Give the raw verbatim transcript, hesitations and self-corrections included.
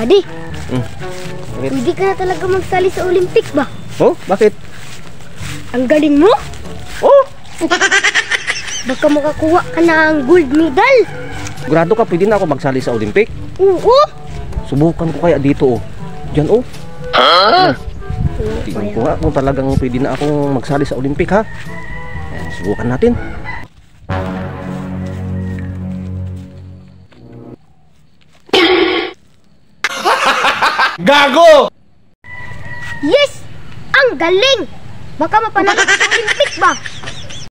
Buddy, Hmm. Bakit? hindi ka na talaga magsali sa Olympic ba? Oh, bakit? Ang galing mo! Oh, Baka makakuha ka ng gold medal! grado ka, pwede na ako magsali sa Olympic. Oo! Subukan ko kaya dito, oh. Diyan, oh. Tingnan ko nga kung talagang pwede na akong magsali sa Olympic, ha. Ayan, subukan natin. Gago! Yes! Ang galing! Baka mapanalo ka sa Olympic ba?